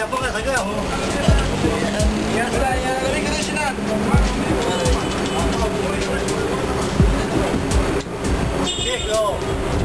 la pongas acá, ya está, ya la vi que llenar. Viejo.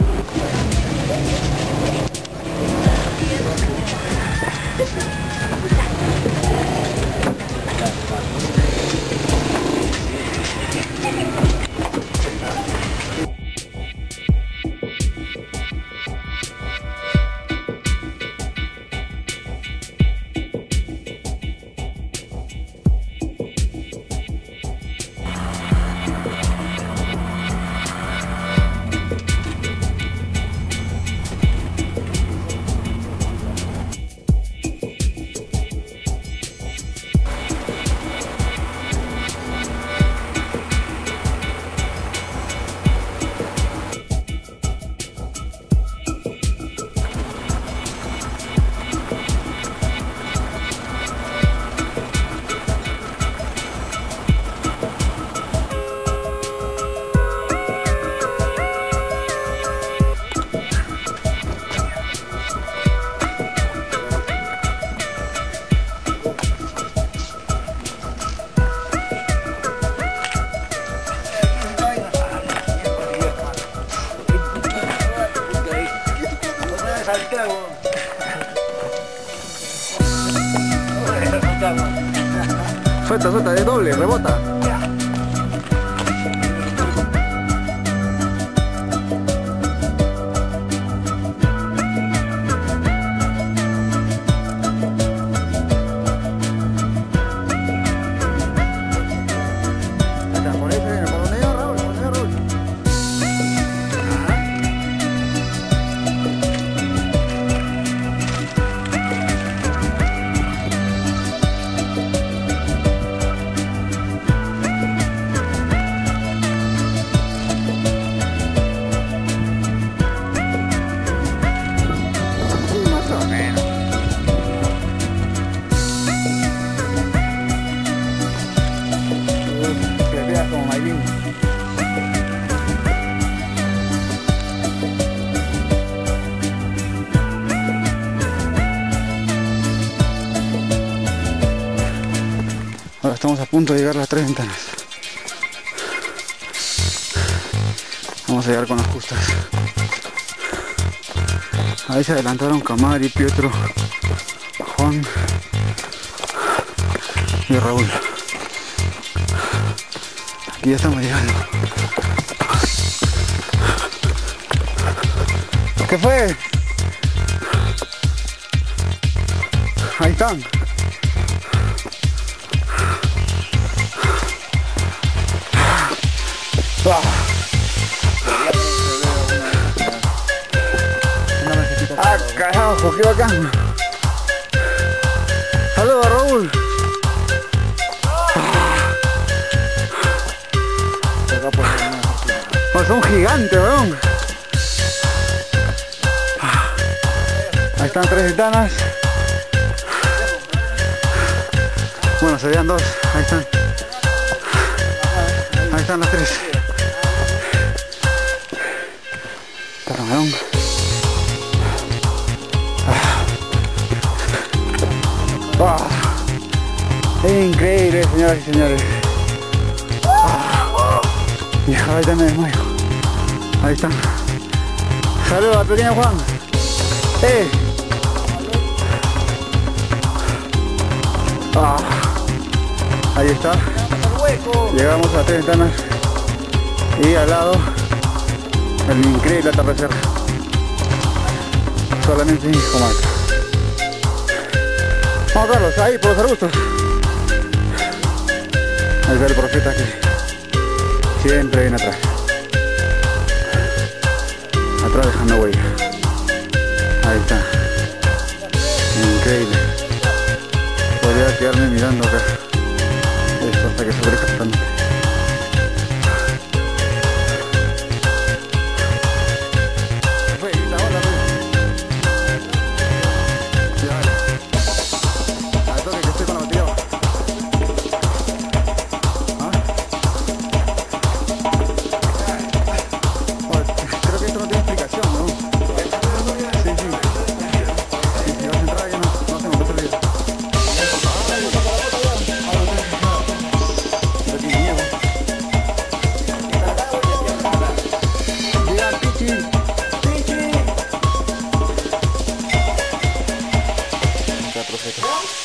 Suelta, suelta, es doble, rebota. Ahora estamos a punto de llegar a las 3 ventanas. Vamos a llegar con las justas. Ahí se adelantaron Camari, Pietro, Juan y Raúl. Aquí ya estamos llegando. ¿Qué fue? Ahí están. ¡Ah, carajo! ¡Qué bacán! ¡Saludos, Raúl! Oh, son gigantes, weón. Ahí están 3 ventanas. Bueno, serían 2. Ahí están. Ahí están las 3. Weón. Increíble, señoras y señores. Y ahorita me desmayo. Ahí están. Saludos al pequeño Juan. Ahí está. Llegamos a 3 ventanas. Y al lado el increíble atardecer. Solamente en comarca. Vamos Carlos, ahí por los arbustos. Ahí ve el profeta que siempre viene atrás. Atrás dejando huella. Ahí está. Increíble. Podría quedarme mirando acá. Esto hasta que se oscurezca bastante. Sí, si vas a entrar ya no hacemos que se olvide. perfecto.